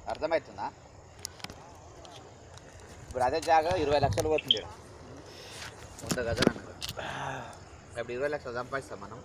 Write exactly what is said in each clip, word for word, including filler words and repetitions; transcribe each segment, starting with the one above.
అర్థమవుతుందా? ఇప్పుడు అదే జాగా ఇరవై లక్షలు పోతుంది, వంద గజలు అన్నారు. ఇప్పుడు ఇరవై లక్షలు సంపాదిస్తాం మనం.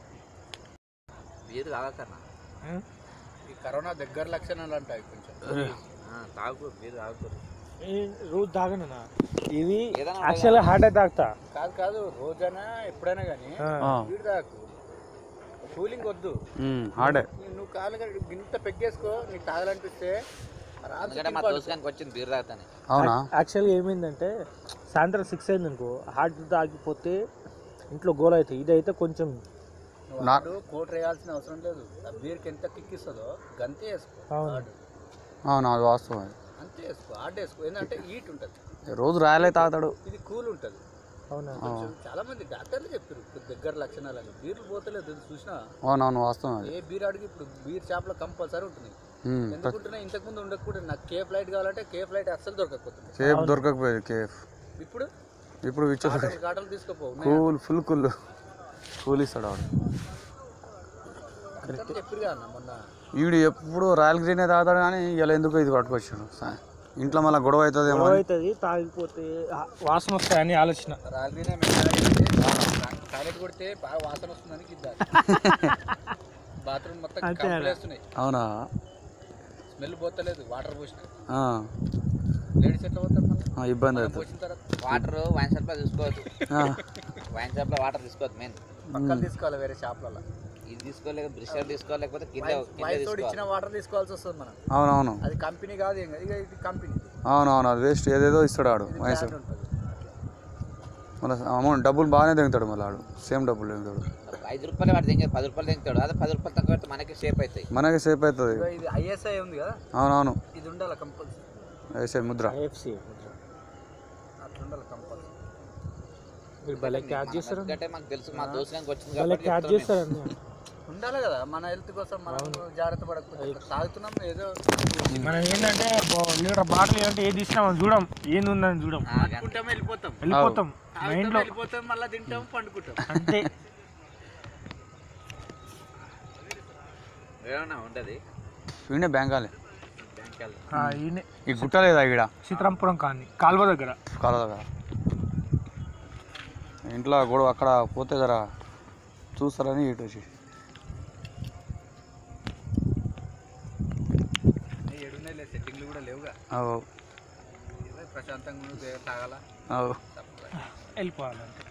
బీరు తాగకన్నా, ఈ కరోనా దగ్గర లక్షణాలు అంటాయి కొంచెం. తాగు, బీరు తాగుతారు. రోజు తాగనా ఇవి యాక్చువల్గా హార్ట్ తాగుతా. కాదు కాదు రోజైనా ఎప్పుడైనా కానీ బీరు తాగు, కూలింగ్ వద్దు. నువ్వు కాలు ఇంత పెగ్గేసుకో, నీకు తాగాలనిపిస్తే మా దోసుకానికి వచ్చింది బీరు తాగుతానే. యాక్చువల్గా ఏమైందంటే సాయంత్రం సిక్స్ అయింది అనుకో, హార్ట్ తాగిపోతే ఇంట్లో గోల్ అవుతాయి. ఇదైతే కొంచెం కోట్ వేయాల్సిన అవసరం లేదు. ఆ బీర్కి ఎంత కిక్ ఇస్తుందో గంతే వేసుకో. అవును, అది వాస్తవం. అంతే వేసుకో, హార్డ్ వేసుకో. ఏంటంటే హీట్ ఉంటుంది, రోజు రాయలే తాగుతాడు. ఇది కూల్ ఉంటుంది. అవునా? చాలా మంది డాక్టర్లు చెప్పారు దగ్గర లక్షణాలు అని. బీర్లు పోతలేదు చూసినా. అవునవును, వాస్తవం. ఏ బీర్ అడిగి ఇప్పుడు బీర్ షాప్లో కంపల్సరీ ఉంటుంది. ఎందుకుంటున్నా, ఇంతకు ముందు ఉండకపోతే నాకు కేఫ్ లైట్ కావాలంటే కేఫ్ లైట్ అస్సలు దొరకకపోతుంది. కేఫ్ దొరకకపోయేది. కేఫ్ ఇప్పుడు ఇప్పుడు కాటలు తీసుకోపో, కూల్ ఫుల్ కూల్ కూల్ ఇస్తాడు వాడు. చెప్పారు కదా మొన్న, వీడు ఎప్పుడు రాయల్ గ్రీనే తాగుతాడు కానీ ఇలా ఎందుకు ఇది పట్టుకొచ్చాడు. ఇంట్లో మళ్ళీ గొడవ అవుతుంది ఏమో, అవుతుంది. తాగిపోతే వాసన వస్తాయని ఆలోచన. రాయల్ గ్రీనే టాయిలెట్ కొడితే బాగా వాసన వస్తుందని గిద్దారు. బాత్రూమ్ మొత్తం కంపలేస్తున్నాయి. అవునా? స్మెల్ పోతలేదు వాటర్ పోసిన. లేడీస్ ఎట్లా పోతారు? ఇబ్బంది అవుతుంది. పోసిన తర్వాత వాటర్ వైన్ షాప్ లో తీసుకోవద్దు. వైన్ షాప్ లో వాటర్ తీసుకోవద్దు. మెయిన్ పక్కన తీసుకోవాలి, వేరే షాప్లలో. ఇది తీసుకోలేక బ్రిషర్ తీసుకోలేకపోతే కింద ఇచ్చిన వాటర్ తీసుకోవాల్సి వస్తుంది మనం. అవునవును, అది కంపెనీ కాదు, ఏం కాదు, ఇక ఇది కంపెనీ. అవునవును, అది వేస్ట్. ఏదేదో ఇస్తాడు ఆడు వయసు. మళ్ళీ అమౌంట్ డబ్బులు బాగానే దిగుతాడు. మళ్ళీ ఆడు సేమ్ డబ్బులు దిగుతాడు. ఐదు రూపాయలు వాడు దించాడు, పది రూపాయలు దింగుతాడు. అదే పది రూపాయలు తక్కువ పెడితే మనకి సేఫ్ అవుతాయి. మనకి సేఫ్ అవుతుంది. ఇది ఐఎస్ఐ ఉంది కదా. అవునవును, ఇది ఉండాలి కంపల్సరీ. ఐఎస్ఐ ముద్ర అట్లా ఉండాలి కంపల్సరీ. మీరు భలే క్యాచ్ చేస్తారు అంటే మాకు తెలుసు, మా దోస్తులకు వచ్చింది భలే క్యాచ్ చేస్తారండి. ఉండాలి కదా, మన హెల్త్ కోసం మనం జాగ్రత్త పడకపోతే తాగుతున్నాం. ఏదో మనం ఏంటంటే లీటర్ బాటిల్ ఏంటంటే ఏది ఇచ్చినా మనం చూడం, ఏంది ఉందని చూడం, అనుకుంటాం, వెళ్ళిపోతాం వెళ్ళిపోతాం మైండ్లో వెళ్ళిపోతాం, మళ్ళీ తింటాం, పండుకుంటాం, అంతే. ఏమన్నా ఉంటుంది వీడే బెంగాలీ. ఈయనే ఈ గుట్ట లేదా ఇక్కడ సీతారాంపురం కానీ కాలువ దగ్గర. కాలువ దగ్గర ఇంట్లో గొడవ అక్కడ పోతే జరా చూస్తారని ఇటు వచ్చి సెట్టింగ్లు కూడా లేవుగా. ప్రశాంతంగా తాగాల, వెళ్ళిపోవాలంటే